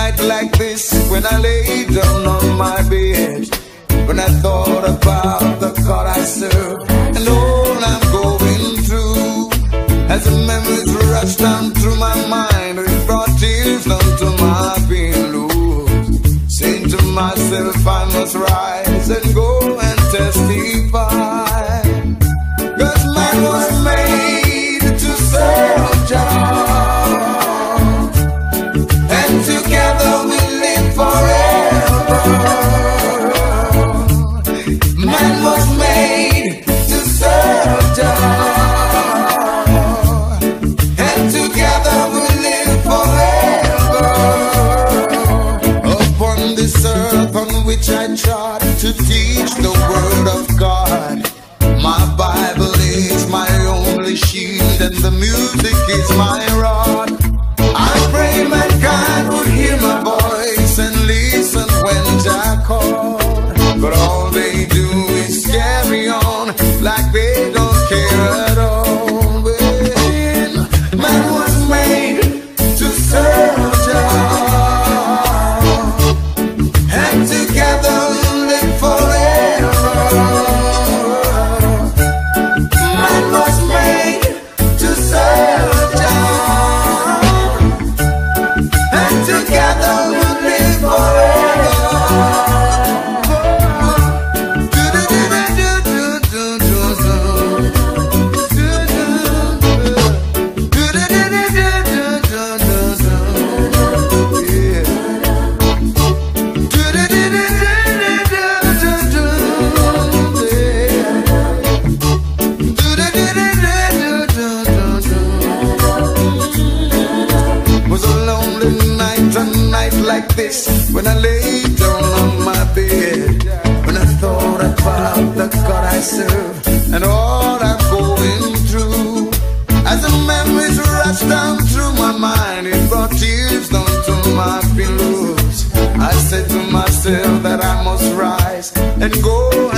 night like this, when I lay down on my bed, when I thought about the God I serve and all I'm going through, as the memories rush down through my mind, it brought tears down to my pillows. Saying to myself, I must rise and go and testify. 'Cause man was made to serve Jah, and together we live forever. Man was made to serve Jah, and together we live forever. Upon this earth on which I trod to teach the word of God, my Bible is my only shield and the music is my rod. I pray mankind would hear my voice and listen when Jah called, but all they do is carry on like they don't care at all. When man was made to serve Jah, and together we live forever. Man was made to serve Jah, and together we live forever. Was a lonely night, a night like this, when I lay down on my bed, when I thought about the God I serve and all I'm going through, as the memories rush down through my mind, it brought tears down to my pillows. I said to myself that I must rise and go